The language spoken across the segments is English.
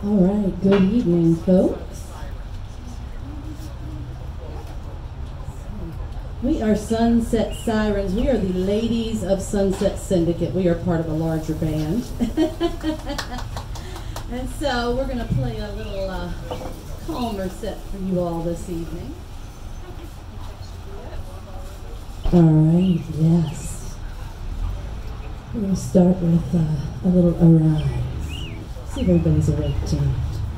All right, good evening, folks. We are Sunset Sirens. We are the Ladies of Sunset Syndicate. We are part of a larger band. And so we're going to play a little calmer set for you all this evening. All right, yes. We're going to start with a little Arise. See if everybody's awake tonight.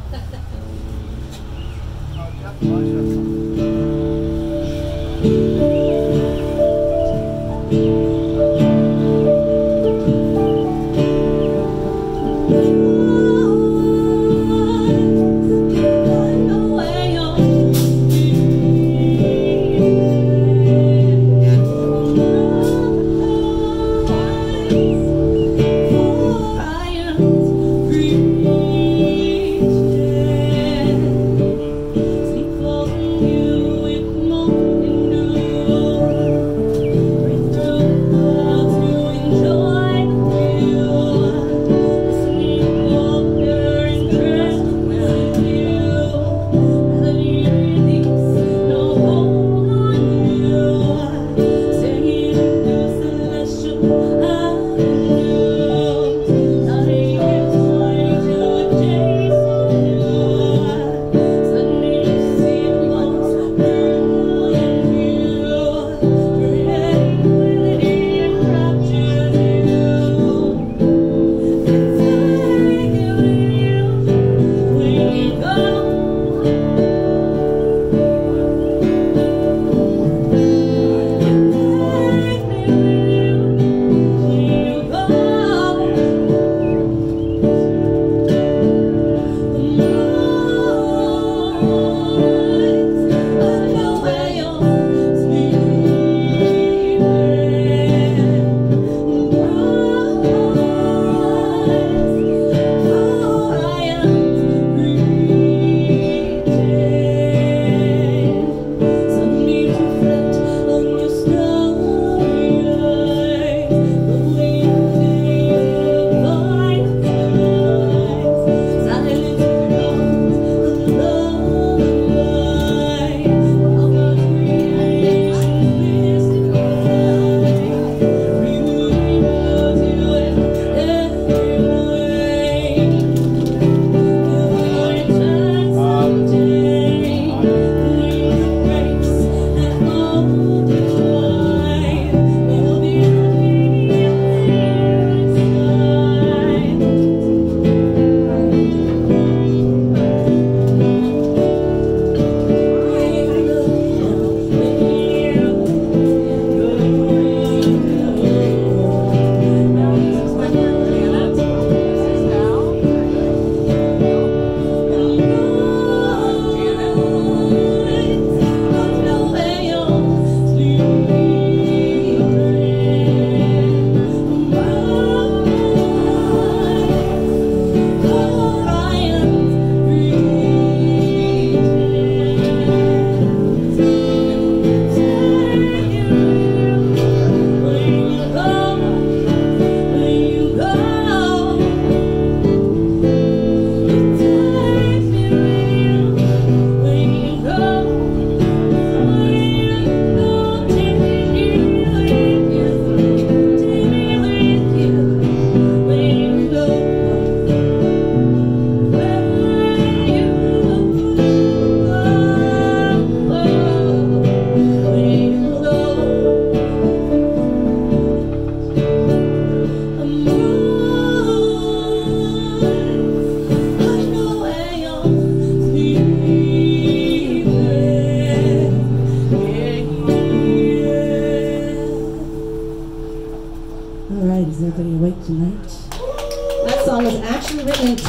That song was actually written in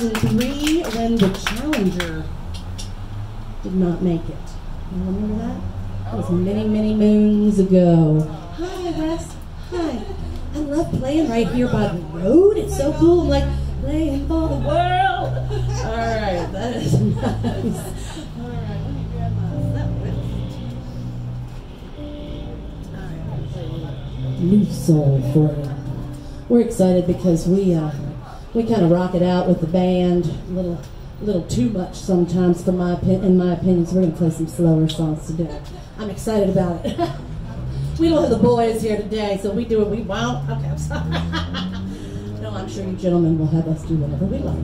2003 when the Challenger did not make it. You remember that? That was many, many moons ago. Hi, Wes. Hi. I love playing right here by the road. It's so cool. I'm like playing for the world. All right, that is nice. All right, let me grab my set list. All right, I'm going to play a little new soul for you. We're excited because we we kind of rock it out with the band, a little too much sometimes, in my opinion. So we're gonna play some slower songs today. I'm excited about it. We don't have the boys here today, so we do what we want. Okay, I'm sorry. No, I'm sure you gentlemen will have us do whatever we like.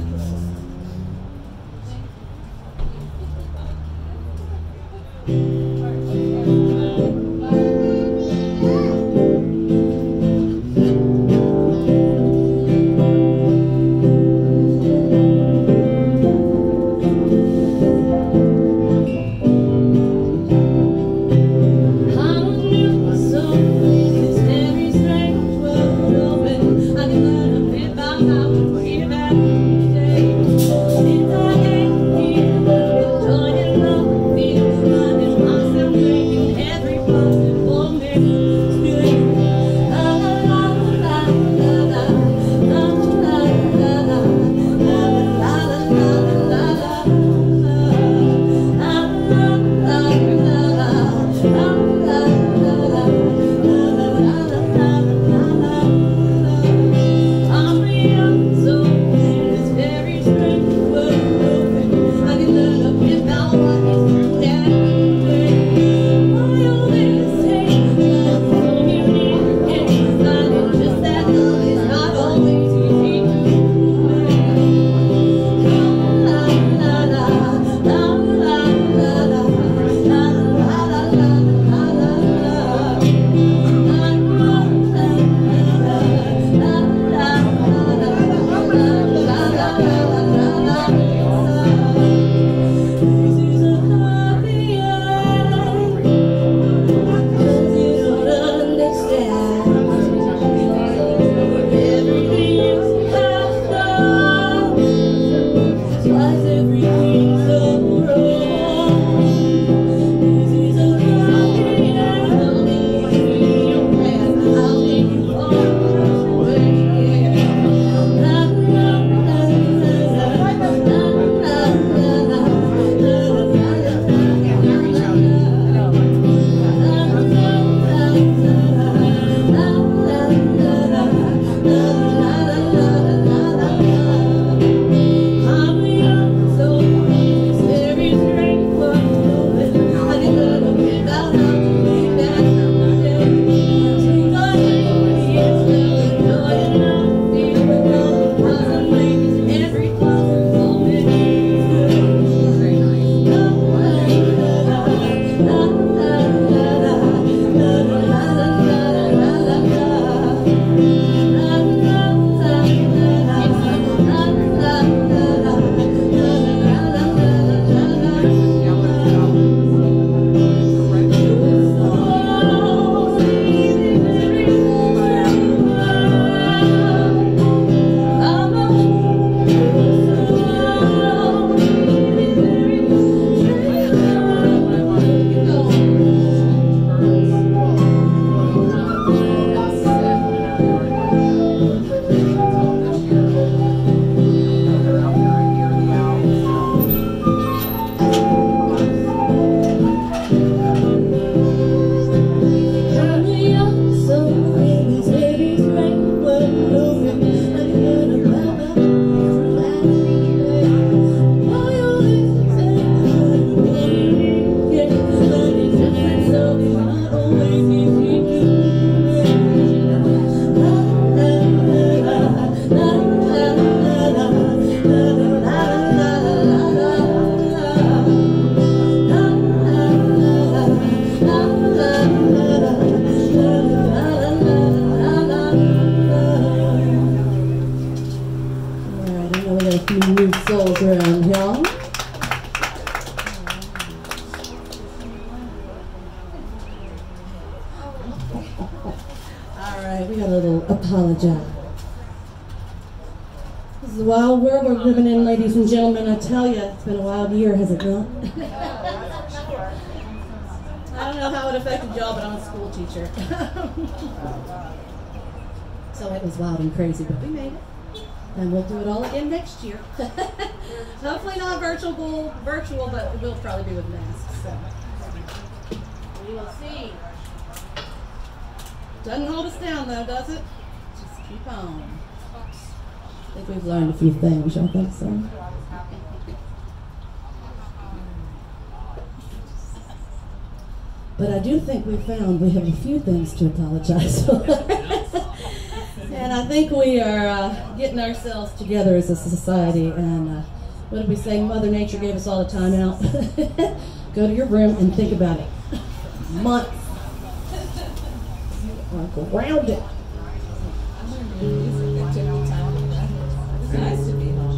This is a wild world we're living in, ladies and gentlemen. I tell you, it's been a wild year, has it not? I don't know how it affected y'all, but I'm a school teacher. So it was wild and crazy, but we made it. And we'll do it all again next year. Hopefully not virtual, but it will probably be with masks. So we will see. Doesn't hold us down though, does it? Just keep on. think we've learned a few things. Y'all think so? But I do think we found we have a few things to apologize for. And I think we are getting ourselves together as a society. And what did we say? Mother Nature gave us all the time out. Go to your room and think about it. Months. Like around it. It's nice to be home.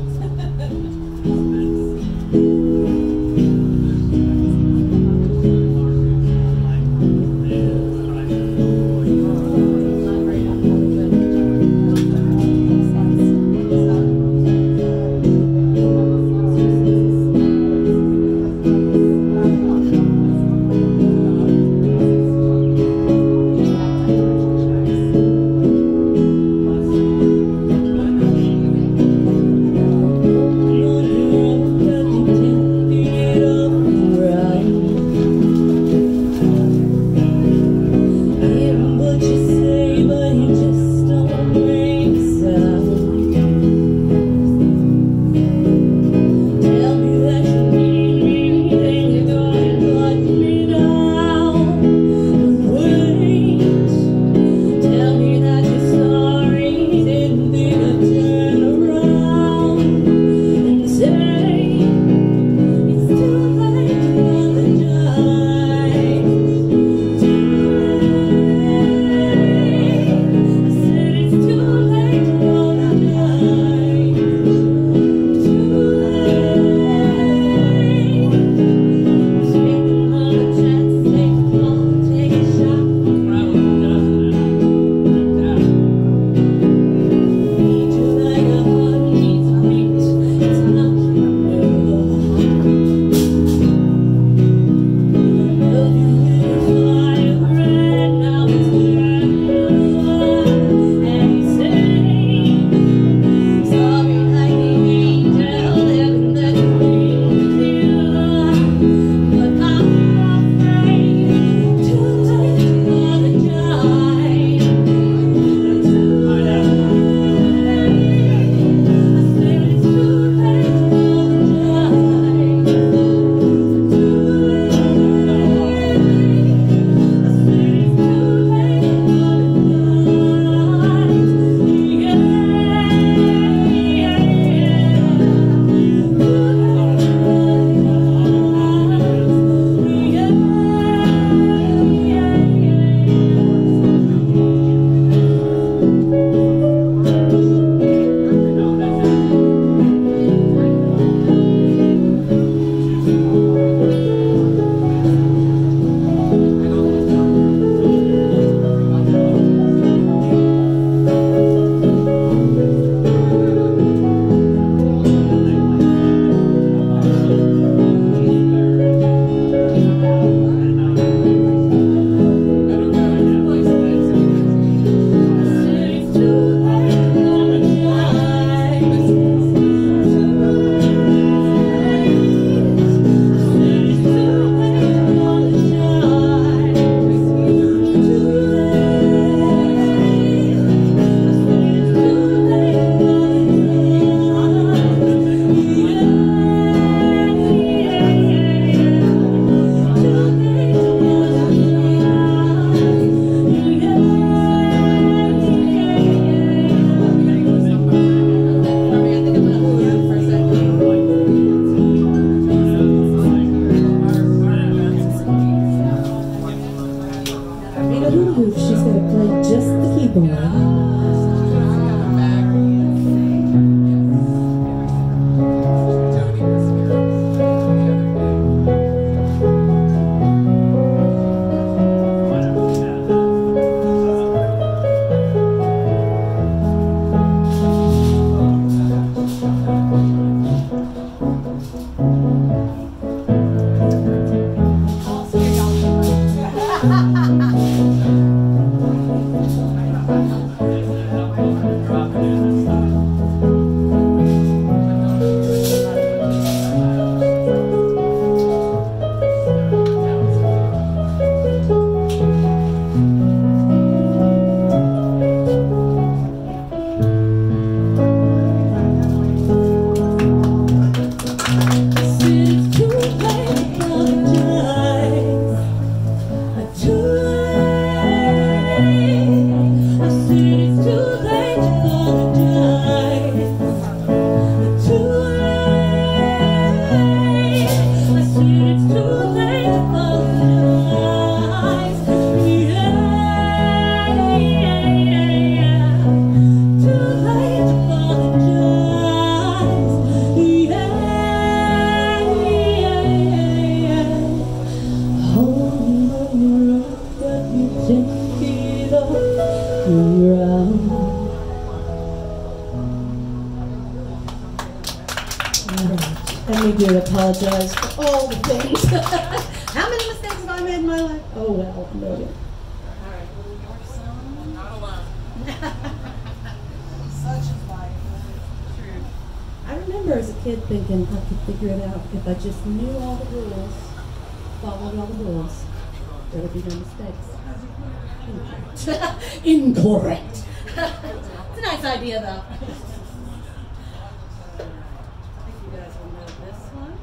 And we do apologize for all the things. How many mistakes have I made in my life? Oh, well, a million. All right, a little more song. Not alone. Such is life. True. I remember as a kid thinking I could figure it out if I just knew all the rules, followed all the rules, there would be no mistakes. Incorrect. Incorrect. It's a nice idea, though. I think you guys will know this one.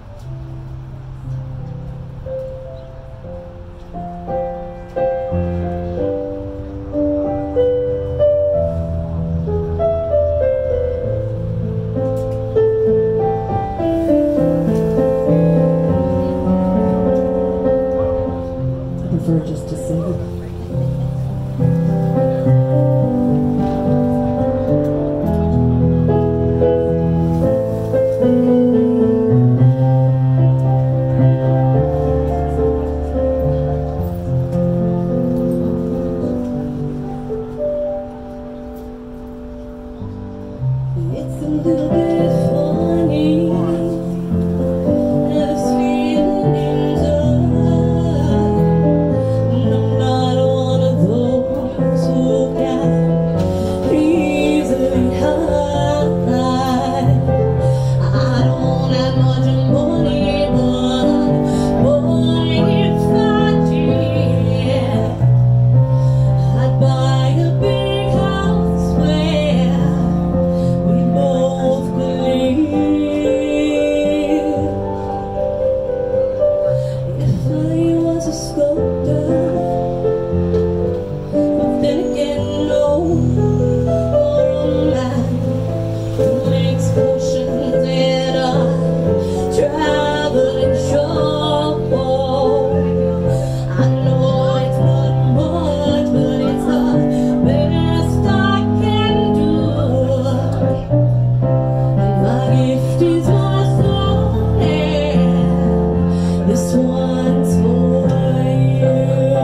I prefer just to sing it. It's a little bit funny, this feeling inside. I'm not one of those who can easily hide. I don't have much money, but boy, if I did, I'd buy a big house where we both believe. If I was a sculptor, but then again, no, or a man who makes potions and a traveling show. I know it's not much, but it's the best I can do. And my gift is my soul, and this one's for you.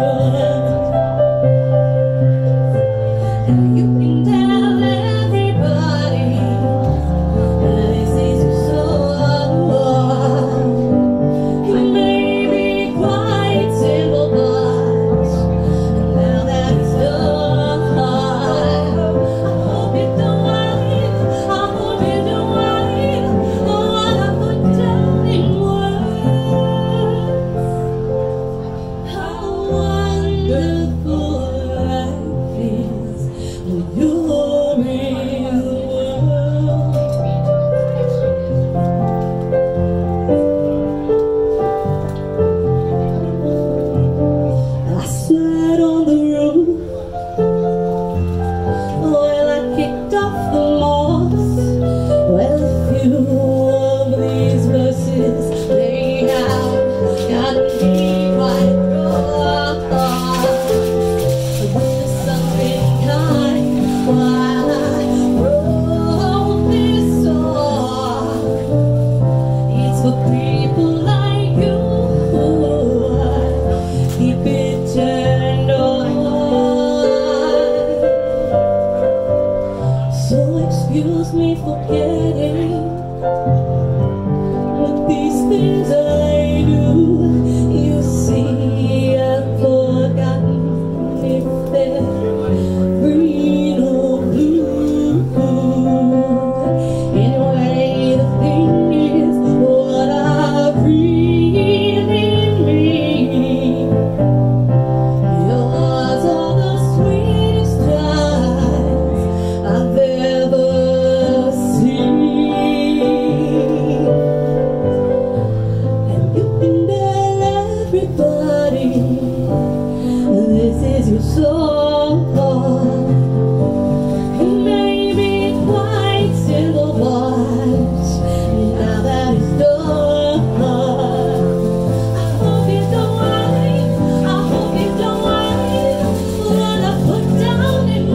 And you can tell everybody this is your soul. It may be quite simple, but now that it's done, I hope you don't mind. I hope you don't mind what I put down in words. How wonderful life is when you're in the world. I sat on the roof while I kicked off the moss. Well, a few of these verses they have got me quite rough. But there's something kind while I wrote this song. It's for people like you. Keep it turned on. So excuse me for getting with these things I do. You see, I've forgotten if they're green or blue. Anyway, the thing is what I really mean. Yours are the sweetest eyes I've ever seen. And you can tell everybody this is your song. It may be quite simple, but now that it's done, I hope you don't mind. I hope you don't mind what I put down in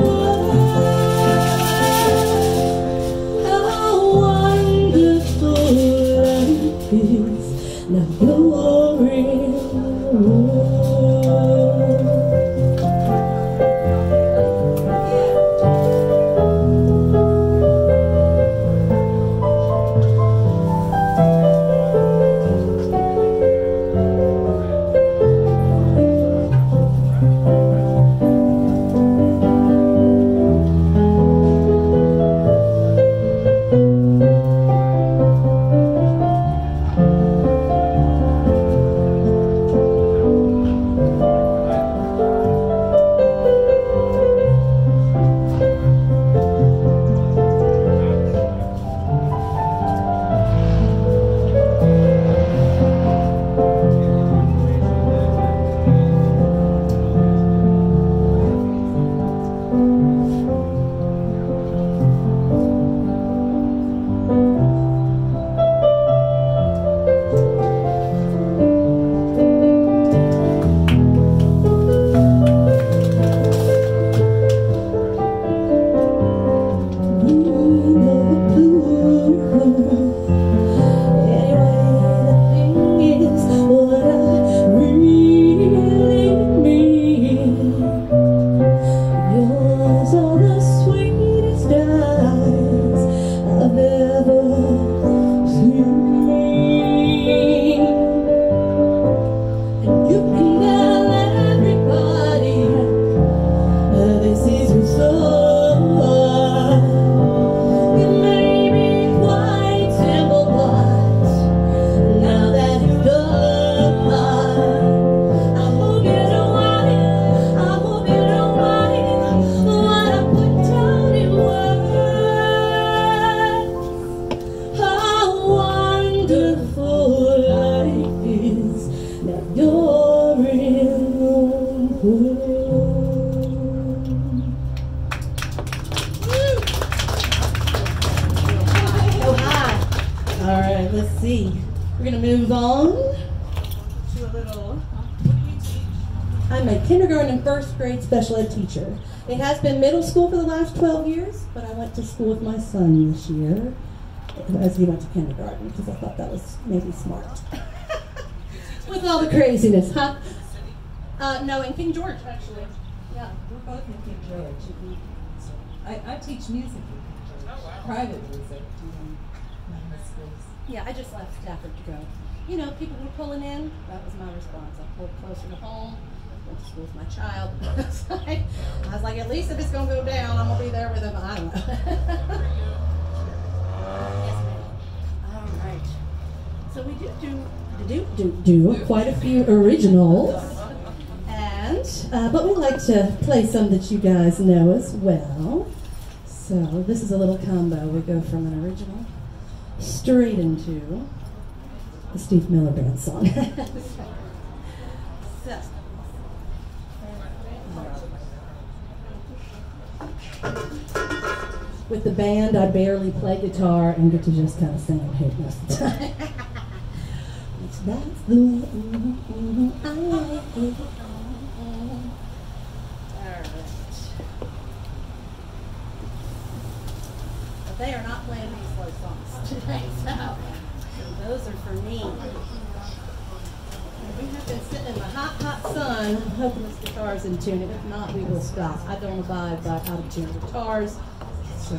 words. How wonderful life is now you're in the world. let's see. We're going to move on to a little. I'm a kindergarten and first grade special ed teacher. It has been middle school for the last 12 years, but I went to school with my son this year as he went to kindergarten because I thought that was maybe smart. With all the craziness, huh? No, in King George, actually. Yeah, We're both in King George. I teach music in King George. Private music. Yeah, I just left Stafford to go. You know, people were pulling in. That was my response. I pulled closer to home. Went to school with my child. I was like, at least if it's going to go down, I'm going to be there with him. I don't know. Yes, ma'am. All right. So we do quite a few originals. And, but we like to play some that you guys know as well. So this is a little combo. We go from an original straight into the Steve Miller Band song. So. With the band, I barely play guitar and get to just kind of sing and hit most of the time. That's the way I like it. Alright. But they are not playing these slow songs today, so those are for me. We have been sitting in the hot, hot sun hoping this guitar's in tune. If not, we will stop. I don't abide by out of tune guitars. So.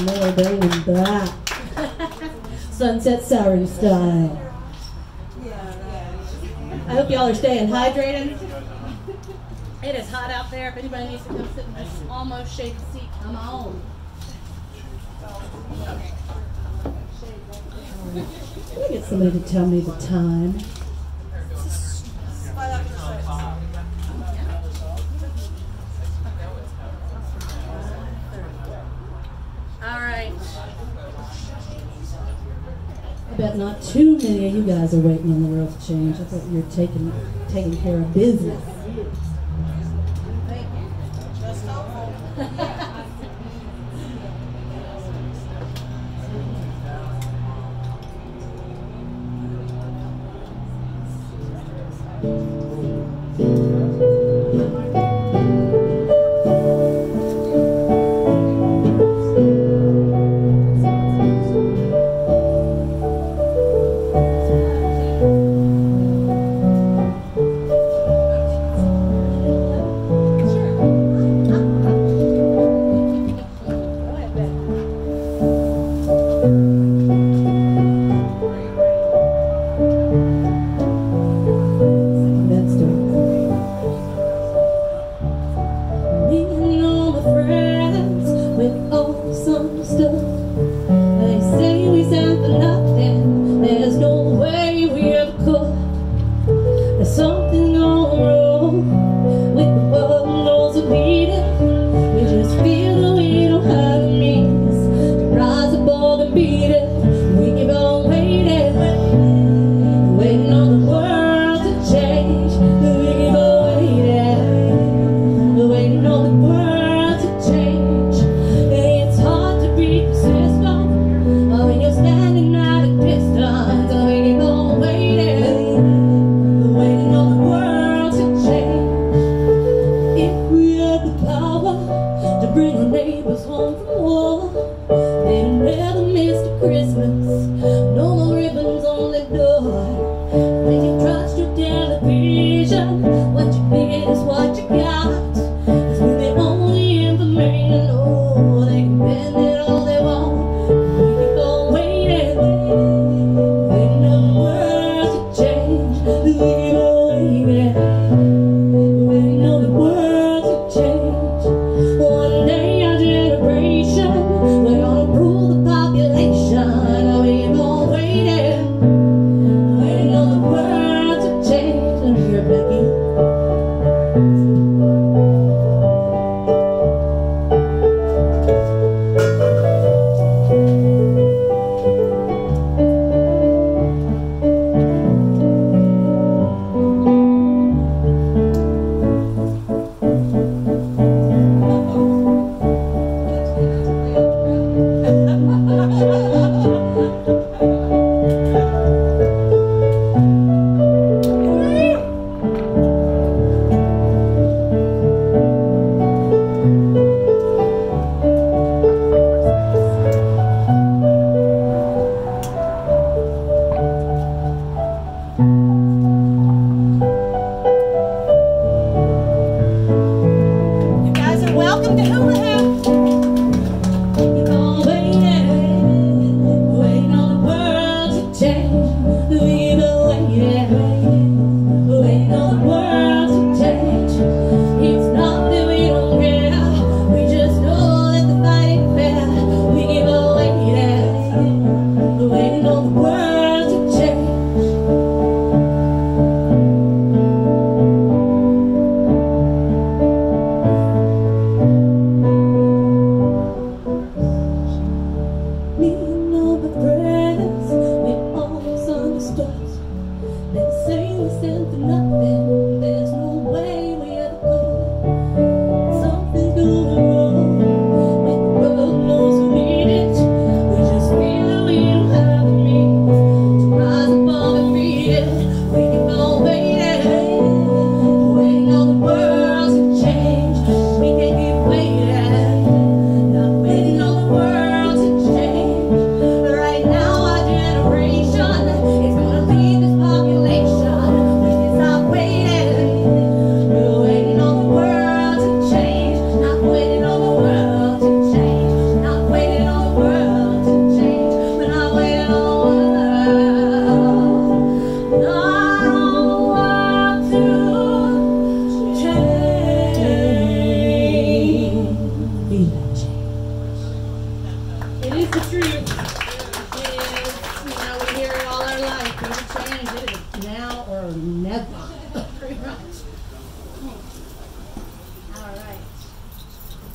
No, bringing back Sunset Siren style. I hope y'all are staying hydrated. It is hot out there. If anybody needs to come sit in this almost shaded seat, come on. Let me get somebody to tell me the time. All right. I bet not too many of you guys are waiting on the world to change. I thought you were taking care of business. Just hopeful. One day our generation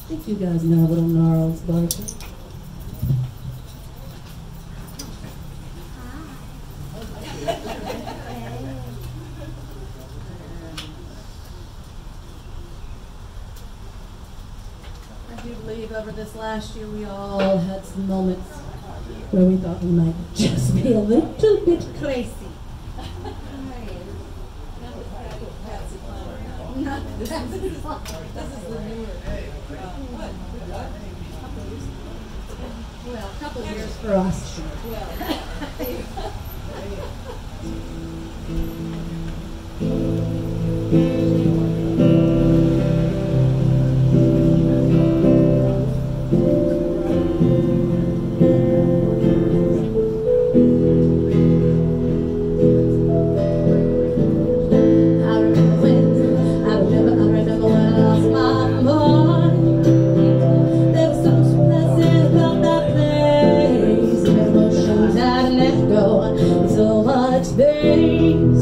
think you guys know Little Gnarls Barkley. I do believe over this last year we all had some moments where we thought we might just be a little bit crazy. This is the newer. Well, a couple of years for us, sure. So much space.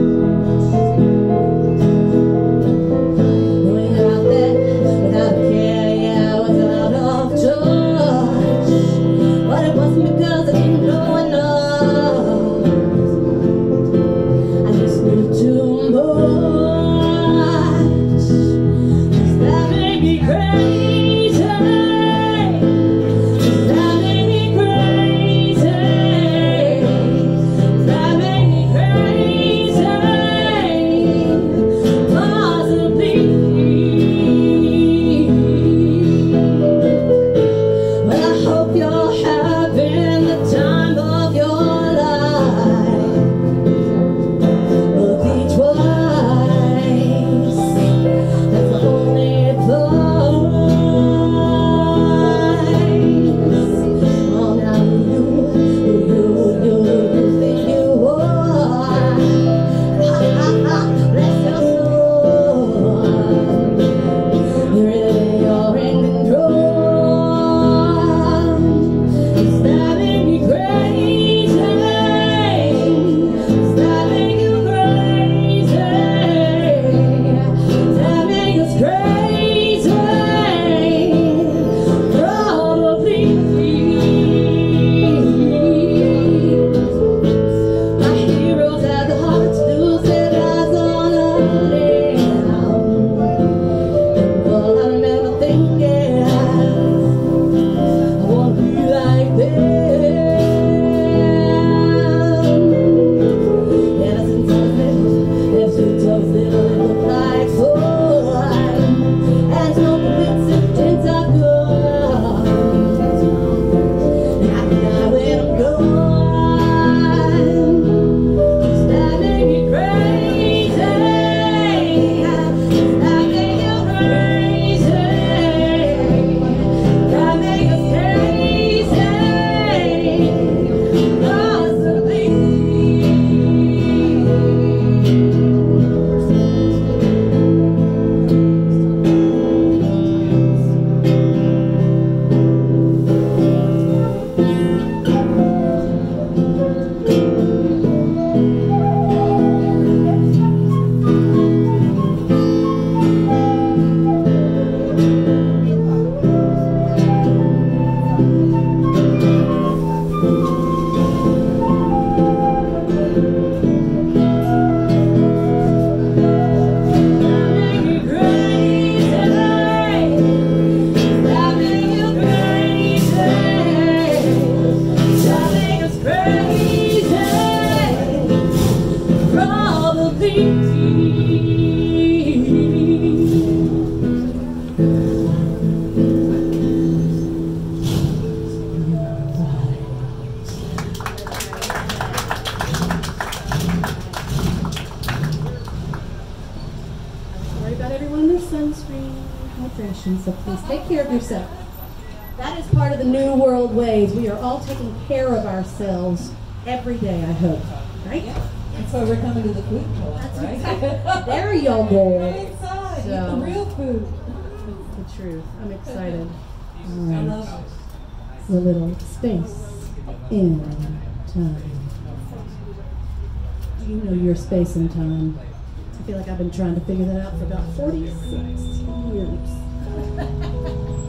Going out there without a care, yeah, I was out of touch. But it wasn't because I didn't know enough. I just knew too much. That made me crazy. That made me crazy. That made me crazy. Possibly. Well, I hope you're having the time of your life. But think twice. That's the only advice. Oh, now you think you are. Bless your soul. You're in control. It's driving me crazy. It's driving you crazy. It's driving us crazy. Probably. My heroes had the heart to lose their eyes on a limb. Well, I remember thinking, I wanna be like them. Ever since I look like fun. And no coincidence I've gone. And I can die when I'm gone. That made me crazy. That made you crazy. That made us crazy. Possibly. Worry about everyone in their sunscreen, hydration, so please take care of yourself. That is part of the New World ways. We are all taking care of ourselves every day, I hope. Right? That's why we're coming to the food co-op, right? There y'all go. Inside, eat the real food. That's the truth. I'm excited. All I right. love it. It's a little space in time. Do you know your space and time? I feel like I've been trying to figure that out for about 46 years.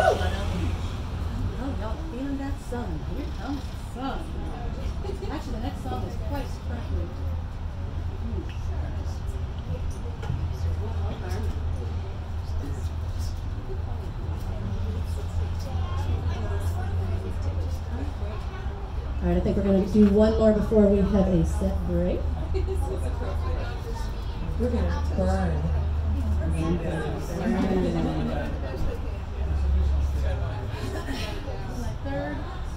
Oh, y'all feeling that sun. Here comes the sun. Actually, the next song is quite sparkly. All right, I think we're going to do one more before we have a set break. We're going to burn. Third.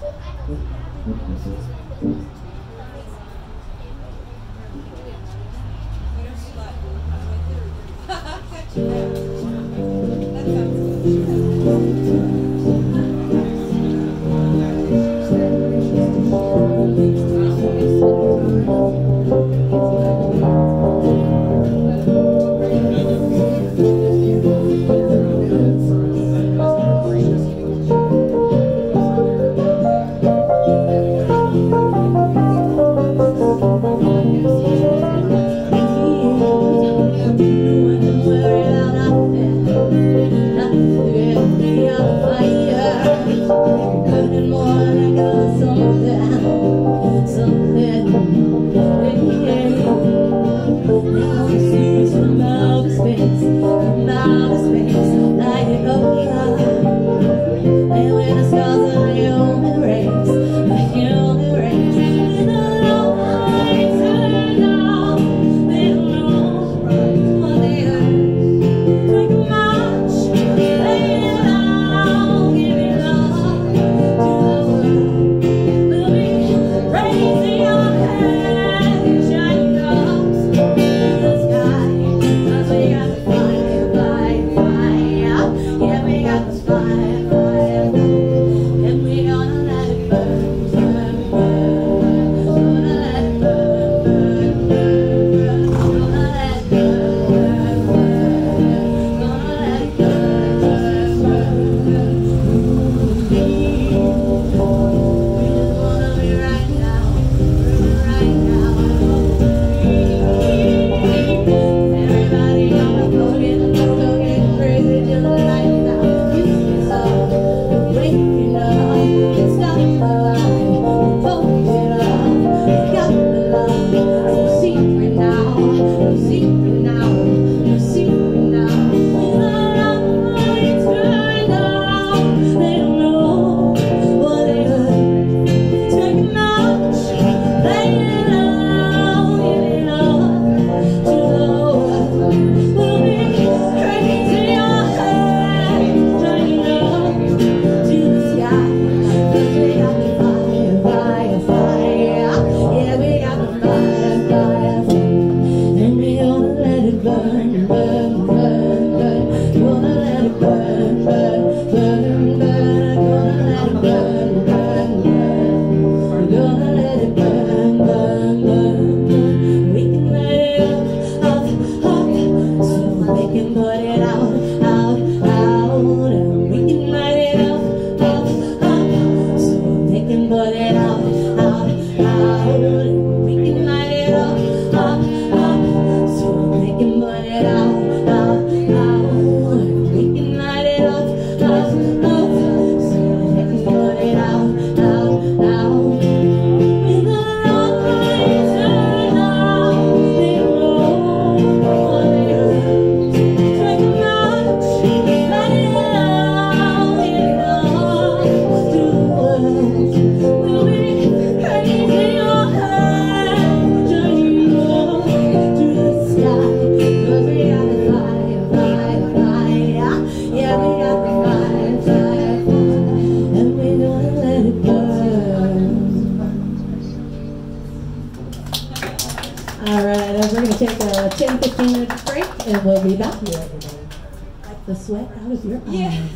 We'll be back here, everybody. Like the sweat out of your eyes. Yeah.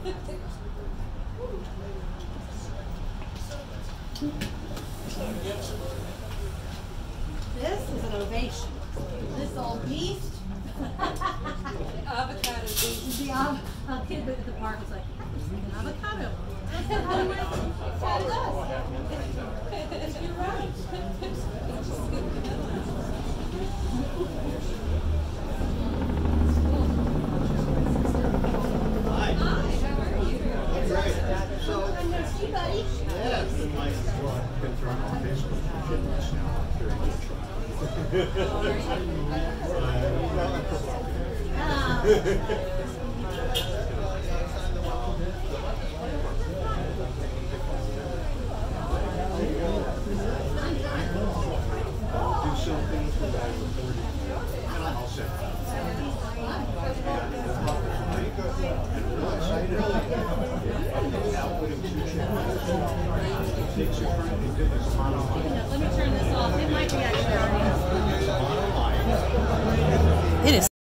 This is an ovation. This old beast. Avocado beast. The kid at the park was like, an avocado. You're right. Hi, how are you? Let me turn this off. It might be actually.